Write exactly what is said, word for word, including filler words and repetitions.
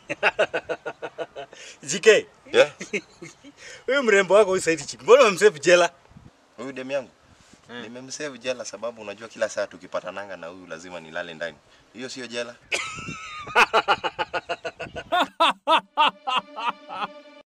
G K. Yeah. Wewe mrembo wako huyu saidi chick. Mbona umemsave jela? Huyu demu yangu. Hmm. Nimemsave jela sababu unajua kila saa tukipatananga na huyu lazima nilale ndani. Hiyo sio jela.